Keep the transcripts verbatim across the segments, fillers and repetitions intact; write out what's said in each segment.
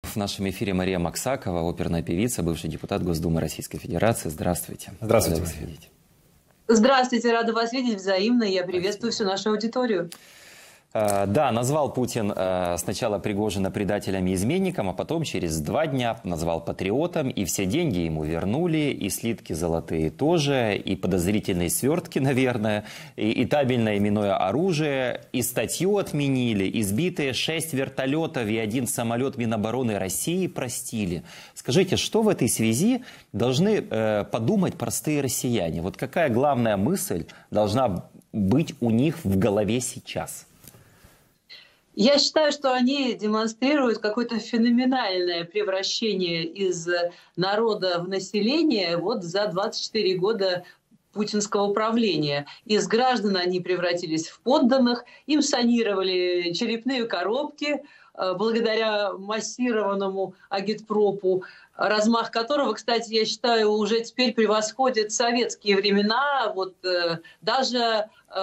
В нашем эфире Мария Максакова, оперная певица, бывший депутат Госдумы Российской Федерации. Здравствуйте. Здравствуйте. Рада вас видеть. Здравствуйте, рада вас видеть взаимно. Я приветствую всю нашу аудиторию. Да, назвал Путин сначала Пригожина предателем и изменником, а потом через два дня назвал патриотом, и все деньги ему вернули, и слитки золотые тоже, и подозрительные свертки, наверное, и, и табельное именное оружие, и статью отменили, и сбитые шесть вертолетов и один самолет Минобороны России простили. Скажите, что в этой связи должны э, подумать простые россияне? Вот какая главная мысль должна быть у них в голове сейчас? Я считаю, что они демонстрируют какое-то феноменальное превращение из народа в население вот за двадцать четыре года путинского правления. Из граждан они превратились в подданных, им санировали черепные коробки благодаря массированному агитпропу, размах которого, кстати, я считаю, уже теперь превосходит советские времена, вот даже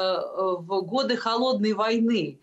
в годы Холодной войны.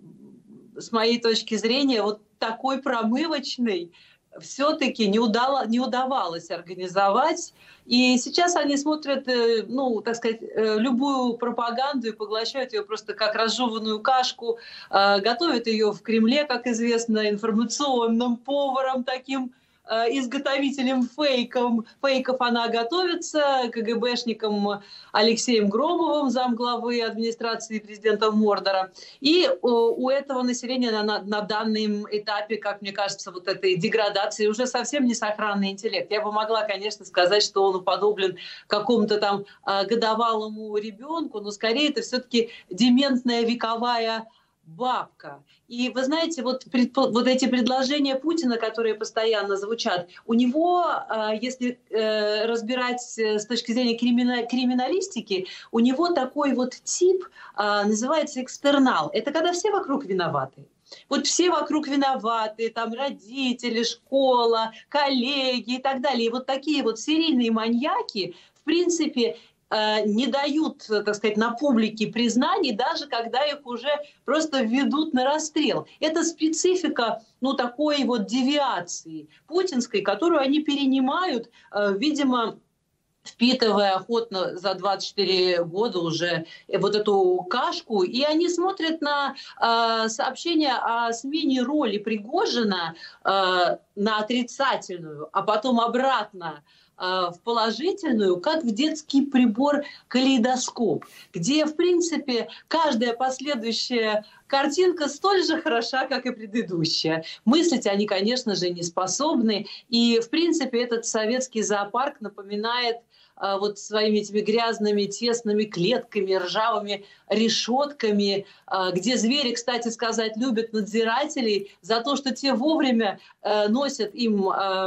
С моей точки зрения, вот такой промывочный все-таки не, удало, не удавалось организовать. И сейчас они смотрят, ну, так сказать, любую пропаганду и поглощают ее просто как разжеванную кашку, готовят ее в Кремле, как известно, информационным поваром таким, изготовителем фейков. фейков она готовится, КГБшником Алексеем Громовым, замглавы администрации президента Мордора. И у этого населения на, на данном этапе, как мне кажется, вот этой деградации уже совсем не сохранный интеллект. Я бы могла, конечно, сказать, что он уподоблен какому-то там годовалому ребенку, но скорее это все-таки дементная вековая бабка. И вы знаете, вот, вот эти предложения Путина, которые постоянно звучат, у него, если разбирать с точки зрения криминалистики, у него такой вот тип называется экстернал. Это когда все вокруг виноваты. Вот все вокруг виноваты, там родители, школа, коллеги и так далее. И вот такие вот серийные маньяки, в принципе, не дают, так сказать, на публике признаний, даже когда их уже просто ведут на расстрел. Это специфика, ну, такой вот девиации путинской, которую они перенимают, видимо, впитывая охотно за двадцать четыре года уже вот эту кашку, и они смотрят на э, сообщения о смене роли Пригожина э, на отрицательную, а потом обратно в положительную, как в детский прибор калейдоскоп, где, в принципе, каждая последующая картинка столь же хороша, как и предыдущая. Мыслить они, конечно же, не способны. И, в принципе, этот советский зоопарк напоминает а, вот своими этими грязными, тесными клетками, ржавыми решетками, а, где звери, кстати сказать, любят надзирателей за то, что те вовремя а, носят им а,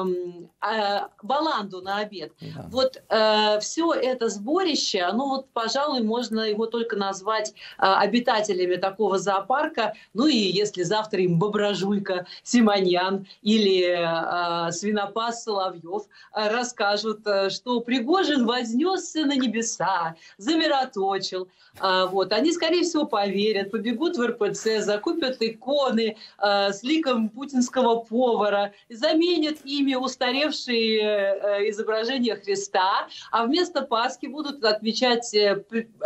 а, баланду на обед. Да. Вот а, все это сборище, оно вот, пожалуй, можно его только назвать а, обитателями такого зоопарка. Ну и если завтра им Боброжуйка Симоньян или а, свинопас Соловьев а, расскажут, а, что Пригожин вознесся на небеса, замироточил, а, вот, они, скорее всего, поверят, побегут в эр пэ цэ, закупят иконы а, с ликом путинского повара, заменят ими устаревшие а, изображения Христа, а вместо Пасхи будут отмечать а,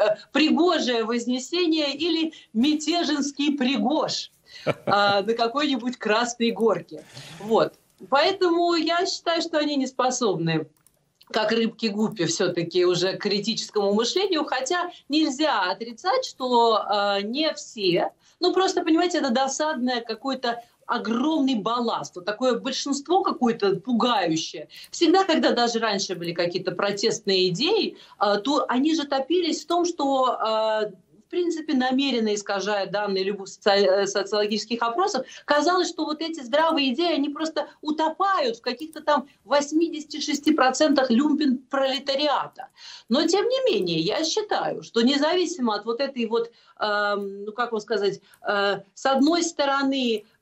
Пригожее вознесение или мятежинский Пригож а, на какой-нибудь Красной Горке. Вот. Поэтому я считаю, что они не способны, как рыбки-гуппи, все-таки уже к критическому мышлению, хотя нельзя отрицать, что э, не все, ну просто, понимаете, это досадное какое-то огромный балласт, вот такое большинство какое-то пугающее. Всегда, когда даже раньше были какие-то протестные идеи, э, то они же топились в том, что э, в принципе, намеренно искажая данные любых соци... социологических опросов, казалось, что вот эти здравые идеи, они просто утопают в каких-то там восьмидесяти шести процентах люмпен-пролетариата. Но, тем не менее, я считаю, что независимо от вот этой вот, э, ну, как вам сказать, э, с одной стороны,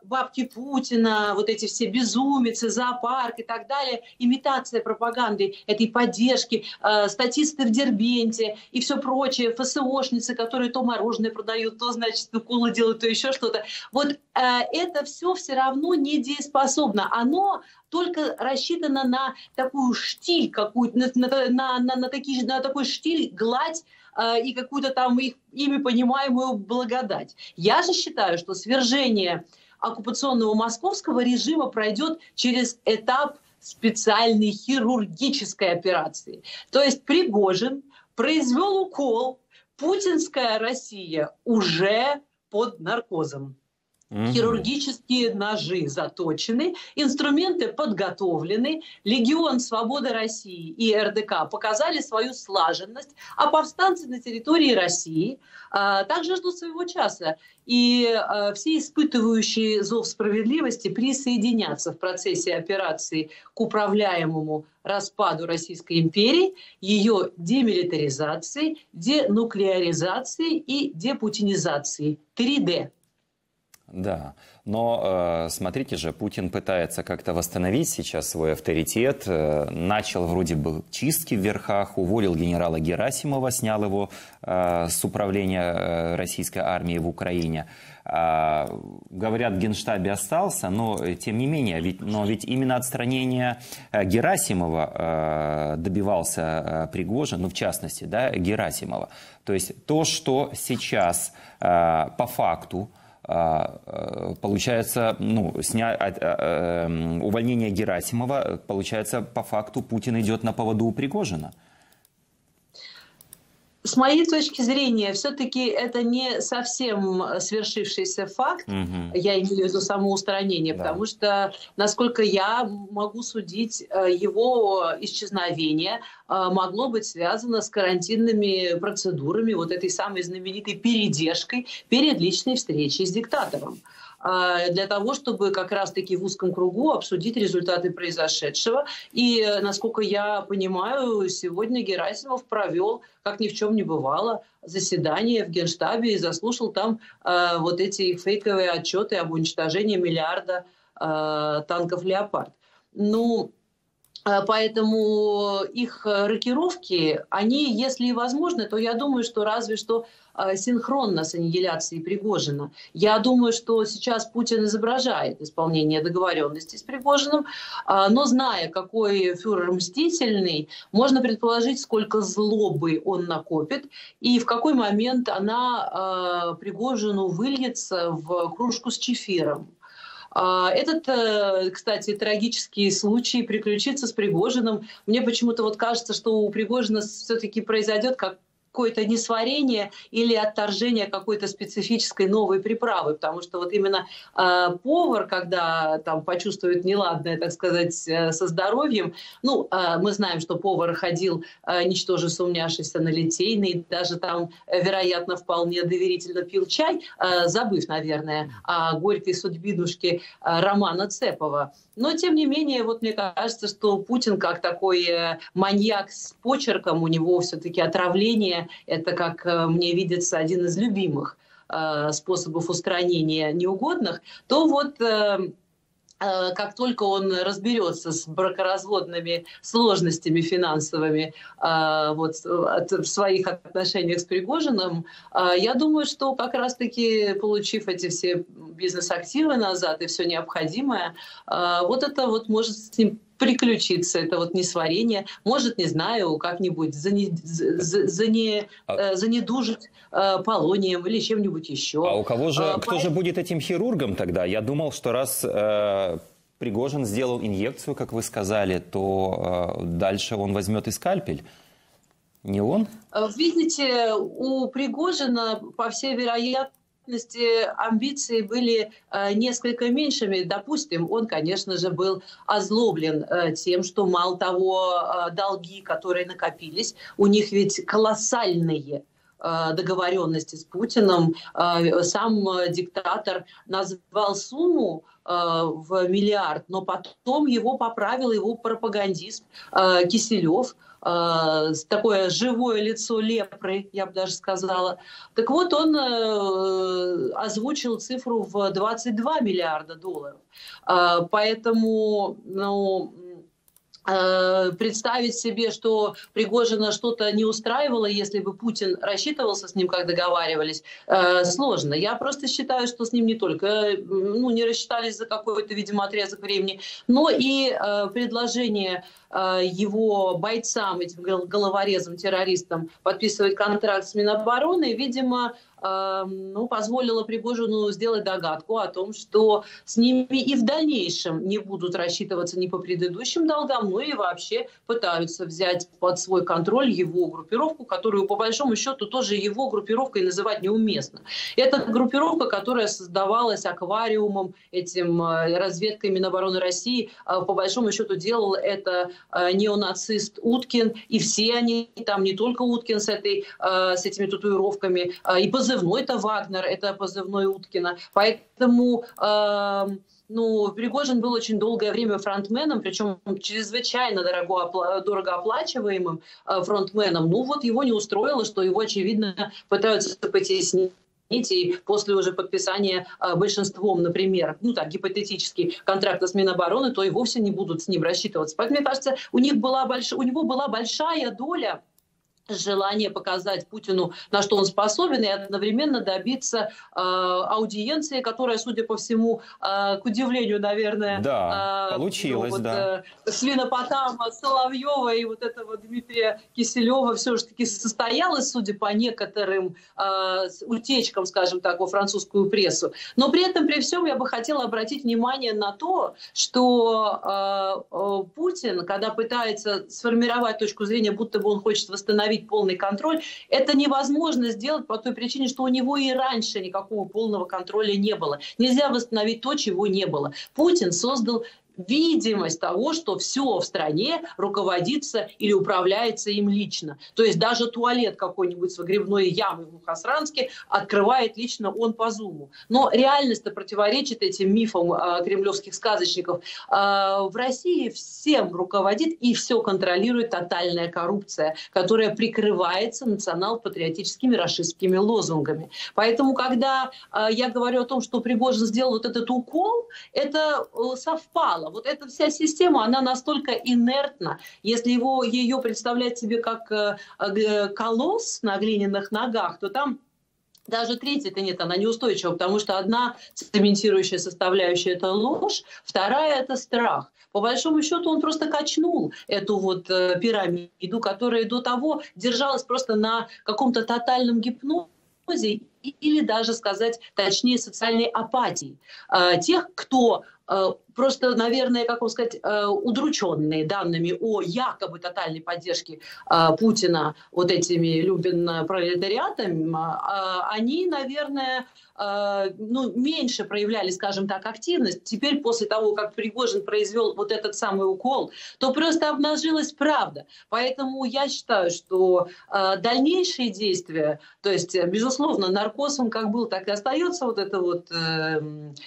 бабки Путина, вот эти все безумицы, зоопарк и так далее, имитация пропаганды этой поддержки, э, статисты в Дербенте и все прочее, ФСОшницы, которые то мороженое продают, то, значит, уколы делают, то еще что-то. Вот э, это все все равно недееспособно. Оно только рассчитано на такую штиль, какую-то, на, на, на, на, на, такие, на такой штиль, гладь, и какую-то там их, ими понимаемую благодать. Я же считаю, что свержение оккупационного московского режима пройдет через этап специальной хирургической операции. То есть Пригожин произвел укол, путинская Россия уже под наркозом. Mm-hmm. Хирургические ножи заточены, инструменты подготовлены, Легион Свободы России и эр дэ ка показали свою слаженность, а повстанцы на территории России а, также ждут своего часа. И а, все испытывающие зов справедливости присоединятся в процессе операции к управляемому распаду Российской империи, ее демилитаризации, денуклеаризации и депутинизации. три дэ. Да, но э, смотрите же, Путин пытается как-то восстановить сейчас свой авторитет, э, начал вроде бы чистки в верхах, уволил генерала Герасимова, снял его э, с управления э, российской армией в Украине. Э, говорят, в Генштабе остался, но тем не менее, ведь, но ведь именно отстранение э, Герасимова э, добивался э, Пригожин, ну в частности, да, Герасимова. То есть то, что сейчас э, по факту получается, ну, сня... увольнение Герасимова, получается, по факту Путин идет на поводу у Пригожина. С моей точки зрения, все-таки это не совсем свершившийся факт, угу. Я имею в виду самоустранение, да. Потому что, насколько я могу судить, его исчезновение могло быть связано с карантинными процедурами, вот этой самой знаменитой передержкой перед личной встречей с диктатором. Для того, чтобы как раз-таки в узком кругу обсудить результаты произошедшего. И, насколько я понимаю, сегодня Герасимов провел, как ни в чем не бывало, заседание в Генштабе и заслушал там э, вот эти фейковые отчеты об уничтожении миллиарда э, танков «Леопард». Ну, поэтому их рокировки, они, если и возможны, то я думаю, что разве что синхронно с аннигиляцией Пригожина. Я думаю, что сейчас Путин изображает исполнение договоренности с Пригожиным, но зная, какой фюрер мстительный, можно предположить, сколько злобы он накопит и в какой момент она Пригожину выльется в кружку с чефиром. Этот, кстати, трагический случай приключится с Пригожиным. Мне почему-то вот кажется, что у Пригожина все-таки произойдет как какое-то несварение или отторжение какой-то специфической новой приправы, потому что вот именно э, повар, когда там почувствует неладное, так сказать, э, со здоровьем, ну, э, мы знаем, что повар ходил, э, ничтоже сумняшися на Литейный, даже там, э, вероятно, вполне доверительно пил чай, э, забыв, наверное, о горькой судьбинушке э, Романа Цепова. Но, тем не менее, вот мне кажется, что Путин как такой э, маньяк с почерком, у него все-таки отравление. Это, как мне видится, один из любимых э, способов устранения неугодных, то вот э, э, как только он разберется с бракоразводными сложностями финансовыми э, вот, от, в своих отношениях с Пригожиным, э, я думаю, что как раз-таки, получив эти все бизнес-активы назад и все необходимое, э, вот это вот может с ним приключиться, это вот несварение, может, не знаю, как-нибудь зане, зане, а... занедужить э, полонием или чем-нибудь еще. А у кого же, а, кто по... же будет этим хирургом тогда? Я думал, что раз э, Пригожин сделал инъекцию, как вы сказали, то э, дальше он возьмет и скальпель. Не он? Видите, у Пригожина, по всей вероятности, амбиции были э, несколько меньшими. Допустим, он, конечно же, был озлоблен э, тем, что мало того, э, долги, которые накопились, у них ведь колоссальные э, договоренности с Путиным. Э, сам э, диктатор назвал сумму, в миллиард, но потом его поправил его пропагандист Киселев, такое живое лицо лепры, я бы даже сказала. Так вот, он озвучил цифру в двадцать два миллиарда долларов. Поэтому, ну... представить себе, что Пригожина что-то не устраивало, если бы Путин рассчитывался с ним, как договаривались, сложно. Я просто считаю, что с ним не только ну, не рассчитались за какой-то, видимо, отрезок времени, но и предложение его бойцам, этим головорезам, террористам, подписывать контракт с Минобороны, видимо, ну, позволило Пригожину сделать догадку о том, что с ними и в дальнейшем не будут рассчитываться ни по предыдущим долгам, но и вообще пытаются взять под свой контроль его группировку, которую, по большому счету, тоже его группировкой называть неуместно. Это группировка, которая создавалась аквариумом, этим разведкой Минобороны России. По большому счету делал это неонацист Уткин, и все они, там не только Уткин с, этой, с этими татуировками, и позывной-то Вагнер, это позывной Уткина. Поэтому... Э, Ну, Пригожин был очень долгое время фронтменом, причем чрезвычайно дорого, дорого оплачиваемым фронтменом. Ну вот его не устроило, что его, очевидно, пытаются потеснить. И после уже подписания большинством, например, ну так, гипотетически, контракта с Минобороны, то и вовсе не будут с ним рассчитываться. Поэтому, мне кажется, у, них была больш... у него была большая доля желание показать Путину, на что он способен, и одновременно добиться э, аудиенции, которая, судя по всему, э, к удивлению, наверное, да, э, получилось, ну, вот, да. э, свинопотама Соловьева и вот этого Дмитрия Киселева все-таки состоялось, судя по некоторым э, утечкам, скажем так, во французскую прессу. Но при этом, при всем, я бы хотела обратить внимание на то, что э, э, Путин, когда пытается сформировать точку зрения, будто бы он хочет восстановить полный контроль, это невозможно сделать по той причине, что у него и раньше никакого полного контроля не было. Нельзя восстановить то, чего не было. Путин создал видимость того, что все в стране руководится или управляется им лично. То есть даже туалет какой-нибудь с выгребной ямой в Мухосранске открывает лично он по зуму. Но реальность-то противоречит этим мифам э, кремлевских сказочников. Э, в России всем руководит и все контролирует тотальная коррупция, которая прикрывается национал-патриотическими рашистскими лозунгами. Поэтому, когда э, я говорю о том, что Пригожин сделал вот этот укол, это э, совпало. Вот эта вся система, она настолько инертна. Если его, ее представлять себе как э, колосс на глиняных ногах, то там даже третьей-то нет, она неустойчива, потому что одна цементирующая составляющая – это ложь, вторая – это страх. По большому счету он просто качнул эту вот э, пирамиду, которая до того держалась просто на каком-то тотальном гипнозе или даже сказать точнее социальной апатии э, тех, кто э, просто, наверное, как вам сказать, э, удрученные данными о якобы тотальной поддержке э, Путина вот этими люмпен-пролетариатами, э, они, наверное, э, ну, меньше проявляли, скажем так, активность. Теперь, после того, как Пригожин произвел вот этот самый укол, то просто обнажилась правда. Поэтому я считаю, что э, дальнейшие действия, то есть, безусловно, наркоз, он как был, так и остается, вот это вот э,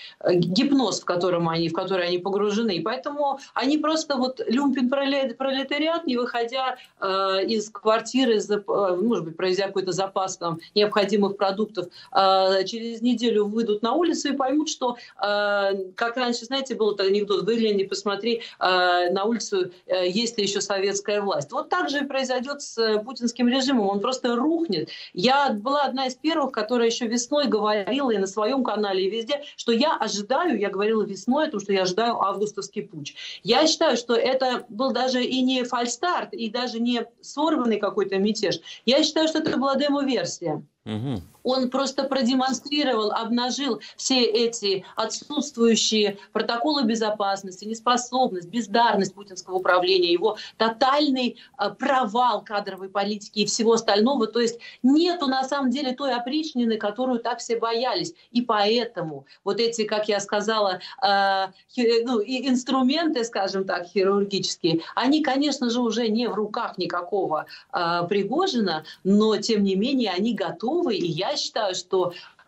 гипноз, в котором они, в который они погружены. И поэтому они просто вот люмпен-пролетариат, не выходя э, из квартиры, может быть, проведя какой-то запас там, необходимых продуктов, э, через неделю выйдут на улицу и поймут, что, э, как раньше, знаете, был этот анекдот, выгляни, посмотри э, на улицу, э, есть ли еще советская власть. Вот так же и произойдет с путинским режимом, он просто рухнет. Я была одна из первых, которая еще весной говорила и на своем канале, и везде, что я ожидаю, я говорила весной о том, что я ожидаю августовский путч. Я считаю, что это был даже и не фальстарт, и даже не сорванный какой-то мятеж. Я считаю, что это была демо-версия. Угу. Он просто продемонстрировал, обнажил все эти отсутствующие протоколы безопасности, неспособность, бездарность путинского управления, его тотальный провал кадровой политики и всего остального. То есть нету на самом деле той опричнины, которую так все боялись. И поэтому вот эти, как я сказала, э, ну, инструменты, скажем так, хирургические, они, конечно же, уже не в руках никакого э, Пригожина, но тем не менее они готовы. И я считаю, что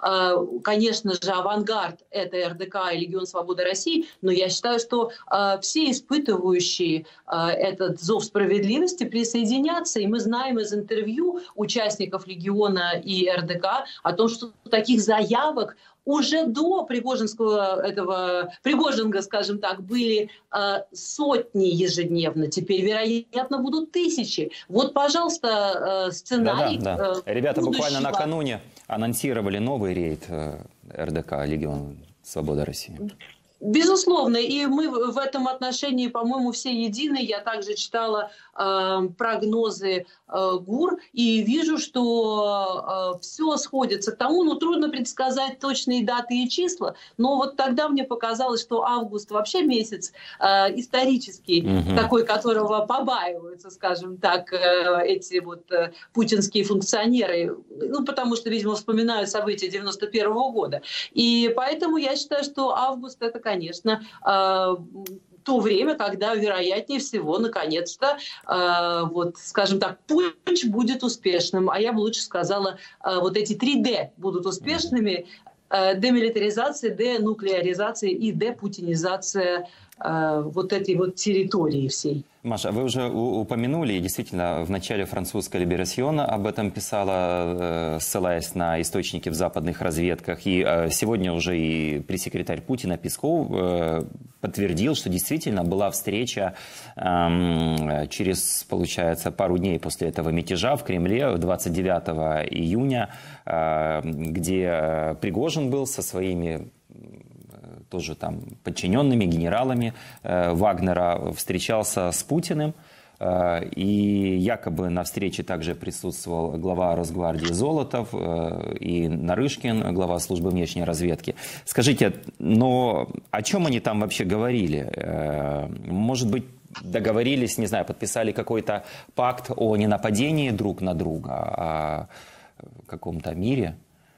конечно же, авангард – это эр дэ ка и Легион Свободы России, но я считаю, что все испытывающие этот зов справедливости присоединятся. И мы знаем из интервью участников Легиона и эр дэ ка о том, что таких заявок уже до Пригожинского этого Пригожинга, скажем так, были э, сотни ежедневно. Теперь, вероятно, будут тысячи. Вот, пожалуйста, э, сценарий. Да, да, да. Э, Ребята будущего. буквально накануне анонсировали новый рейд э, эр дэ ка «Легион Свободы России». Безусловно, и мы в этом отношении, по-моему, все едины. Я также читала э, прогнозы э, ГУР и вижу, что э, все сходится к тому, ну, трудно предсказать точные даты и числа, но вот тогда мне показалось, что август вообще месяц э, исторический, угу. такой, которого побаиваются, скажем так, э, эти вот э, путинские функционеры, ну, потому что, видимо, вспоминают события девяносто первого года. И поэтому я считаю, что август — это, конечно, конечно, то время, когда, вероятнее всего, наконец-то, вот, скажем так, путь будет успешным. А я бы лучше сказала, вот эти три дэ будут успешными. Демилитаризация, денуклеаризация и депутинизация вот этой вот территории всей. Маша, вы уже упомянули, и действительно, в начале французская Либерасьон об этом писала, ссылаясь на источники в западных разведках. И сегодня уже и пресс-секретарь Путина Песков подтвердил, что действительно была встреча через, получается, пару дней после этого мятежа в Кремле, двадцать девятого июня, где Пригожин был со своими тоже там подчиненными, генералами э, Вагнера, встречался с Путиным. Э, и якобы на встрече также присутствовал глава Росгвардии Золотов э, и Нарышкин, глава службы внешней разведки. Скажите, но о чем они там вообще говорили? Э, может быть, договорились, не знаю, подписали какой-то пакт о ненападении друг на друга, о каком-то мире?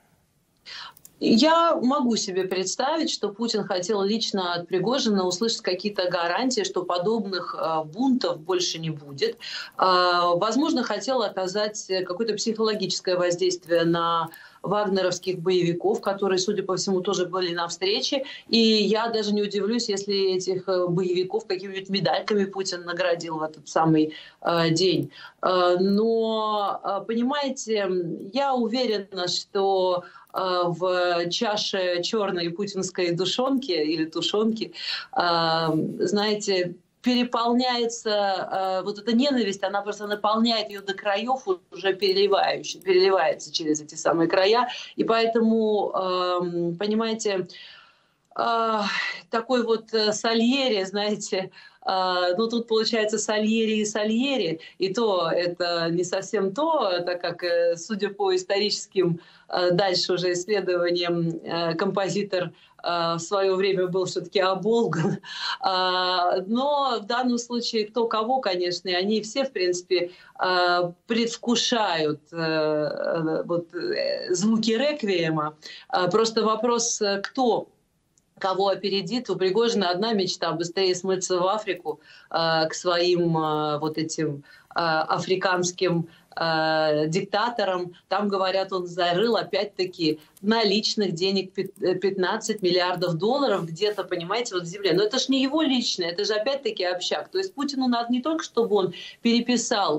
Я могу себе представить, что Путин хотел лично от Пригожина услышать какие-то гарантии, что подобных бунтов больше не будет. Возможно, хотел оказать какое-то психологическое воздействие на вагнеровских боевиков, которые, судя по всему, тоже были на встрече. И я даже не удивлюсь, если этих боевиков какими-нибудь медальками Путин наградил в этот самый э, день. Э, но, понимаете, я уверена, что э, в чаше черной путинской душонки или тушенки, э, знаете, переполняется э, вот эта ненависть, она просто наполняет ее до краев, уже переливающая, переливается через эти самые края. И поэтому, э, понимаете, э, такой вот Сальери, знаете, э, ну тут получается Сальери и Сальери, и то это не совсем то, так как, э, судя по историческим э, дальше уже исследованиям, э, композитор в свое время был все-таки оболган. Но в данном случае кто кого, конечно, и они все, в принципе, предвкушают вот звуки реквиема. Просто вопрос, кто кого опередит. У Пригожина одна мечта — быстрее смыться в Африку к своим вот этим африканским э, диктаторам. Там, говорят, он зарыл опять-таки наличных денег пятнадцать миллиардов долларов где-то, понимаете, вот в земле. Но это же не его личное, это же опять-таки общак. То есть Путину надо не только, чтобы он переписал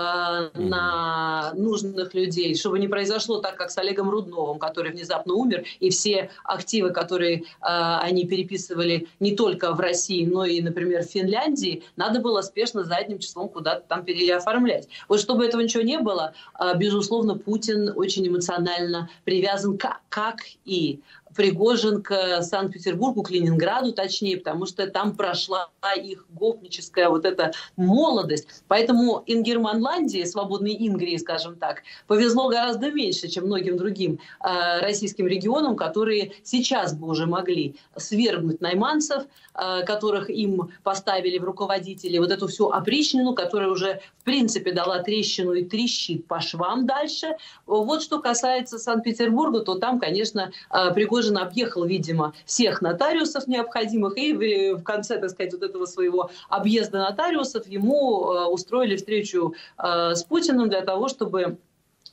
на нужных людей, чтобы не произошло так, как с Олегом Рудновым, который внезапно умер, и все активы, которые э, они переписывали не только в России, но и, например, в Финляндии, надо было спешно задним числом куда-то там переоформлять. Вот чтобы этого ничего не было, э, безусловно, Путин очень эмоционально привязан, как, как и Пригожин, к Санкт-Петербургу, к Ленинграду точнее, потому что там прошла их гопническая вот эта молодость. Поэтому Ингерманландии, свободной Ингрии, скажем так, повезло гораздо меньше, чем многим другим э, российским регионам, которые сейчас бы уже могли свергнуть найманцев, э, которых им поставили в руководители, вот эту всю опричнину, которая уже в принципе дала трещину и трещит по швам дальше. Вот что касается Санкт-Петербурга, то там, конечно, э, Пригожин объехал, видимо, всех нотариусов необходимых, и в конце, так сказать, вот этого своего объезда нотариусов ему устроили встречу с Путиным для того, чтобы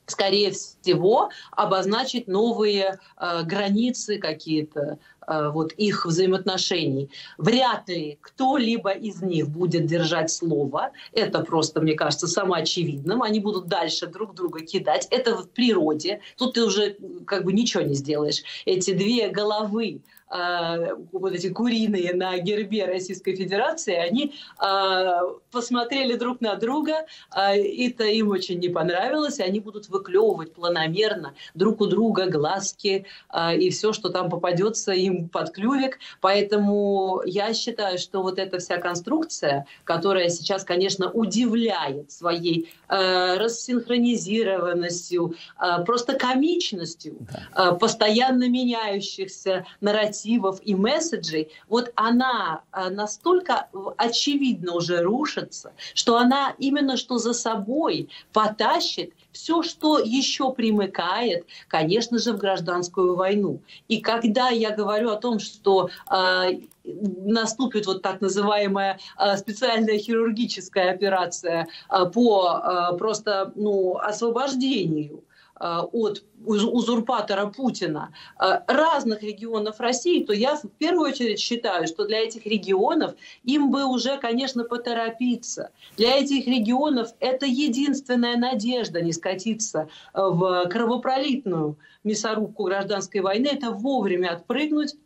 скорее всего, обозначить новые э, границы какие-то э, вот их взаимоотношений. Вряд ли кто-либо из них будет держать слово. Это просто, мне кажется, самоочевидным. Они будут дальше друг друга кидать. Это в природе. Тут ты уже как бы ничего не сделаешь. Эти две головы, э, вот эти куриные на гербе Российской Федерации, они э, посмотрели друг на друга, э, это им очень не понравилось, и они будут выклевывать планомерно друг у друга глазки э, и все, что там попадется им под клювик. Поэтому я считаю, что вот эта вся конструкция, которая сейчас, конечно, удивляет своей э, рассинхронизированностью, э, просто комичностью, э, постоянно меняющихся нарративов и месседжей, вот она э, настолько очевидно уже рушится, что она именно что за собой потащит все, что еще примыкает, конечно же, в гражданскую войну. И когда я говорю о том, что э, наступит вот так называемая э, специальная хирургическая операция э, по э, просто ну, освобождению от узурпатора Путина разных регионов России, то я в первую очередь считаю, что для этих регионов им бы уже, конечно, поторопиться. Для этих регионов это единственная надежда не скатиться в кровопролитную мясорубку гражданской войны, это вовремя отпрыгнуть,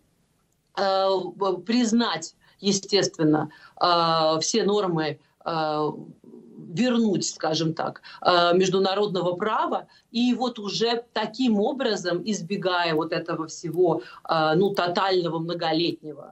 признать, естественно, все нормы, вернуть, скажем так, международного права, и вот уже таким образом, избегая вот этого всего ну, тотального многолетнего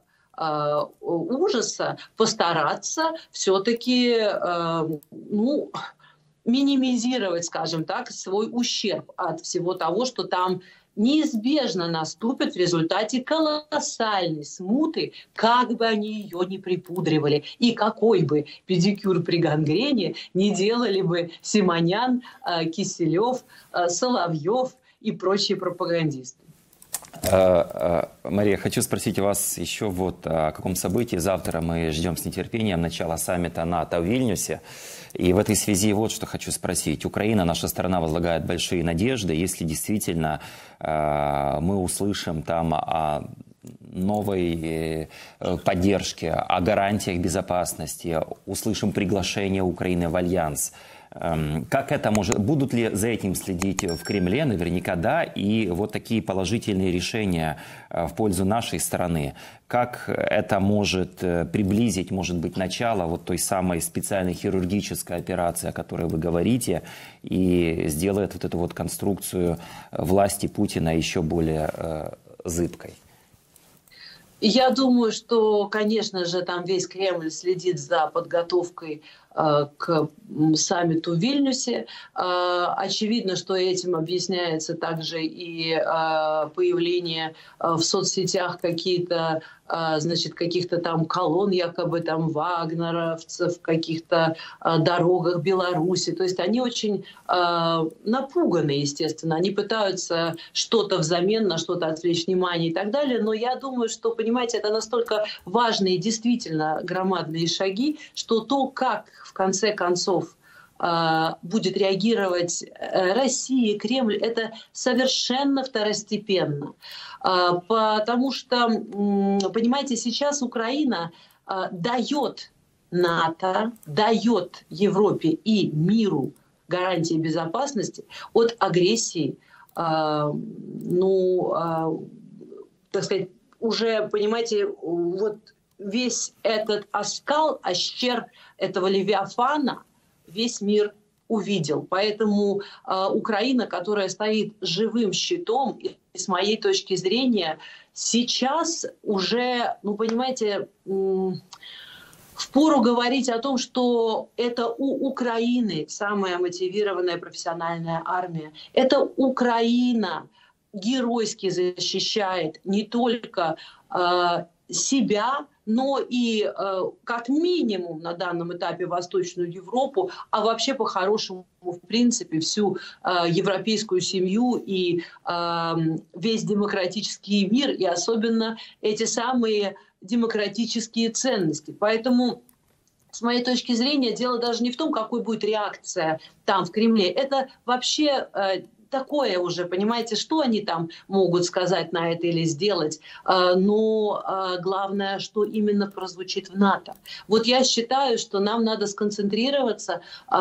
ужаса, постараться все-таки ну, минимизировать, скажем так, свой ущерб от всего того, что там неизбежно наступит в результате колоссальной смуты, как бы они ее ни припудривали, и какой бы педикюр при гангрене не делали бы Симонян, Киселев, Соловьев и прочие пропагандисты. Мария, хочу спросить вас еще вот о каком событии. Завтра мы ждем с нетерпением начала саммита НАТО в Вильнюсе. И в этой связи вот что хочу спросить. Украина, наша страна, возлагает большие надежды. Если действительно мы услышим там о новой поддержке, о гарантиях безопасности, услышим приглашение Украины в альянс, как это может, будут ли за этим следить в Кремле? Наверняка да. И вот такие положительные решения в пользу нашей страны. Как это может приблизить, может быть, начало вот той самой специальной хирургической операции, о которой вы говорите, и сделает вот эту вот конструкцию власти Путина еще более э, зыбкой? Я думаю, что, конечно же, там весь Кремль следит за подготовкой э, к саммиту в Вильнюсе. Э, очевидно, что этим объясняется также и э, появление э, в соцсетях какие-то, э, значит, каких-то там колонн, якобы там вагнеровцев, каких-то э, дорогах Беларуси. То есть они очень э, напуганы, естественно. Они пытаются что-то взамен на что-то отвлечь внимание и так далее. Но я думаю, что, понимаете, это настолько важные, действительно громадные шаги, что то, как в конце концов будет реагировать Россия, Кремль, это совершенно второстепенно. Потому что, понимаете, сейчас Украина дает НАТО, дает Европе и миру гарантии безопасности от агрессии, ну, так сказать, уже, понимаете, вот весь этот оскал, ощер этого левиафана весь мир увидел. Поэтому э, Украина, которая стоит живым щитом, и, и с моей точки зрения, сейчас уже, ну, понимаете, м- впору говорить о том, что это у Украины самая мотивированная профессиональная армия. Это Украина геройски защищает не только э, себя, но и э, как минимум на данном этапе Восточную Европу, а вообще по-хорошему, в принципе, всю э, европейскую семью и э, весь демократический мир, и особенно эти самые демократические ценности. Поэтому с моей точки зрения, дело даже не в том, какой будет реакция там, в Кремле. Это вообще э, такое уже, понимаете, что они там могут сказать на это или сделать. Э, но э, главное, что именно прозвучит в НАТО. Вот я считаю, что нам надо сконцентрироваться э,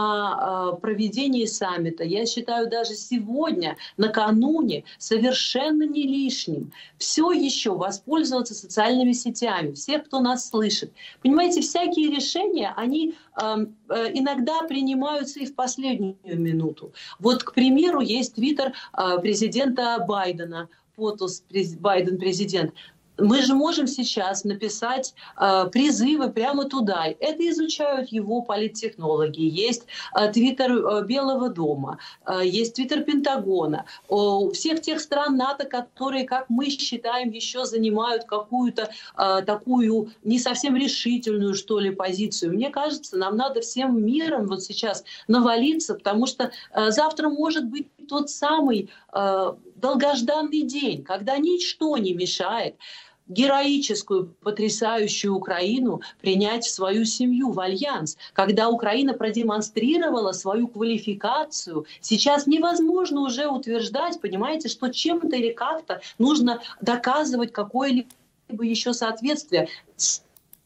на э, проведении саммита. Я считаю, даже сегодня, накануне, совершенно не лишним все еще воспользоваться социальными сетями, всех, кто нас слышит. Понимаете, всякие решения, они э, э, иногда принимаются и в последнюю минуту. Вот, к примеру, есть твиттер э, президента Байдена, POTUS, Байден президент. Мы же можем сейчас написать э, призывы прямо туда. Это изучают его политтехнологи. Есть э, твиттер э, Белого дома, э, есть твиттер Пентагона. Э, всех тех стран НАТО, которые, как мы считаем, еще занимают какую-то э, такую не совсем решительную, что ли, позицию. Мне кажется, нам надо всем миром вот сейчас навалиться, потому что э, завтра может быть тот самый э, долгожданный день, когда ничто не мешает героическую, потрясающую Украину принять в свою семью, в альянс. Когда Украина продемонстрировала свою квалификацию, сейчас невозможно уже утверждать, понимаете, что чем-то или как-то нужно доказывать какое-либо еще соответствие. С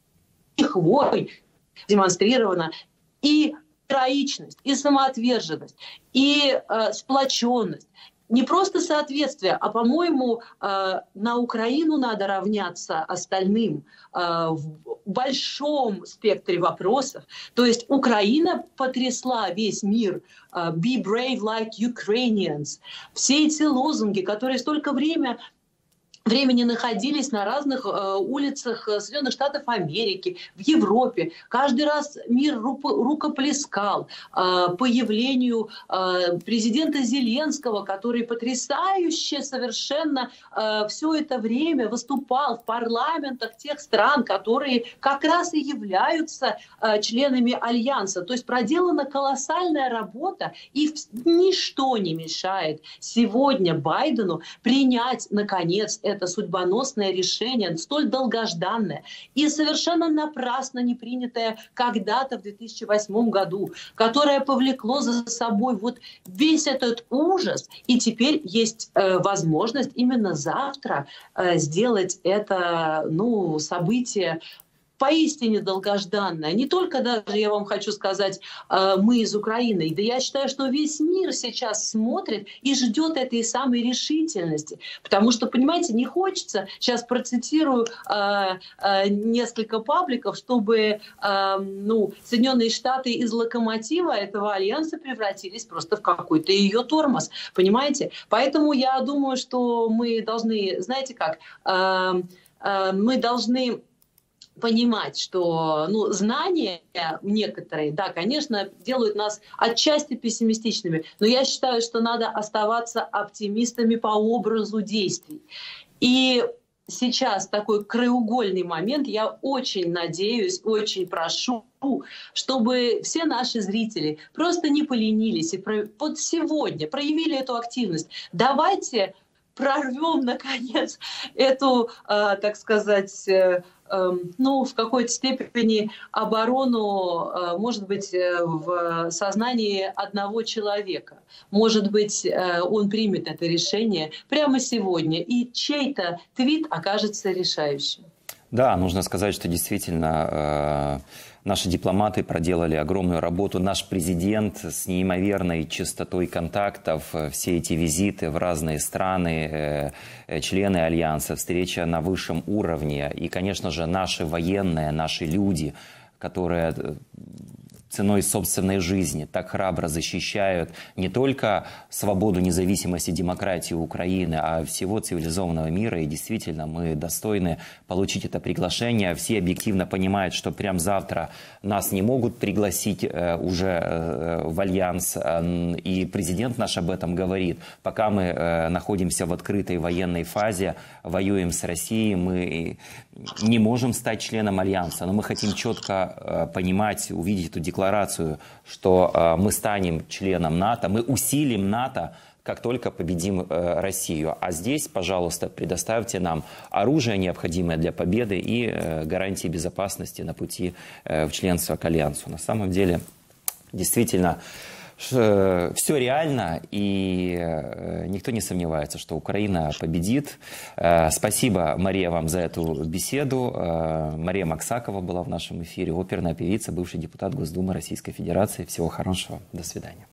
лихвой демонстрировано и героичность, и самоотверженность, и э, сплоченность. Не просто соответствие, а, по-моему, на Украину надо равняться остальным в большом спектре вопросов. То есть Украина потрясла весь мир. «Be brave like Ukrainians». Все эти лозунги, которые столько времени... времени находились на разных э, улицах Соединенных Штатов Америки, в Европе. Каждый раз мир рукоплескал э, появлению э, президента Зеленского, который потрясающе совершенно э, все это время выступал в парламентах тех стран, которые как раз и являются э, членами Альянса. То есть проделана колоссальная работа, и ничто не мешает сегодня Байдену принять, наконец, это судьбоносное решение, столь долгожданное и совершенно напрасно не принятое когда-то в две тысячи восьмом году, которое повлекло за собой вот весь этот ужас. И теперь есть э, возможность именно завтра э, сделать это, ну, событие поистине долгожданное. Не только даже, я вам хочу сказать, мы из Украины. Да я считаю, что весь мир сейчас смотрит и ждет этой самой решительности. Потому что, понимаете, не хочется, сейчас процитирую несколько пабликов, чтобы ну, Соединенные Штаты из локомотива этого альянса превратились просто в какой-то ее тормоз. Понимаете? Поэтому я думаю, что мы должны, знаете как, мы должны понимать, что ну, знания некоторые, да, конечно, делают нас отчасти пессимистичными, но я считаю, что надо оставаться оптимистами по образу действий. И сейчас такой краеугольный момент, я очень надеюсь, очень прошу, чтобы все наши зрители просто не поленились и вот сегодня проявили эту активность. Давайте прорвем, наконец, эту, э, так сказать, э, э, ну, в какой-то степени оборону, э, может быть, э, в сознании одного человека. Может быть, э, он примет это решение прямо сегодня, и чей-то твит окажется решающим. Да, нужно сказать, что действительно... Э... Наши дипломаты проделали огромную работу. Наш президент с неимоверной частотой контактов, все эти визиты в разные страны, члены Альянса, встреча на высшем уровне. И, конечно же, наши военные, наши люди, которые ценой собственной жизни так храбро защищают не только свободу, независимость и демократию Украины, а всего цивилизованного мира. И действительно, мы достойны получить это приглашение. Все объективно понимают, что прямо завтра нас не могут пригласить э, уже э, в Альянс. Э, и президент наш об этом говорит. Пока мы э, находимся в открытой военной фазе, воюем с Россией, мы не можем стать членом Альянса. Но мы хотим четко э, понимать, увидеть эту декларацию, что э, мы станем членом НАТО, мы усилим НАТО, как только победим э, Россию. А здесь, пожалуйста, предоставьте нам оружие, необходимое для победы, и э, гарантии безопасности на пути э, в членство к Альянсу. На самом деле, действительно, все реально, и никто не сомневается, что Украина победит. Спасибо, Мария, вам за эту беседу. Мария Максакова была в нашем эфире, оперная певица, бывший депутат Госдумы Российской Федерации. Всего хорошего. До свидания.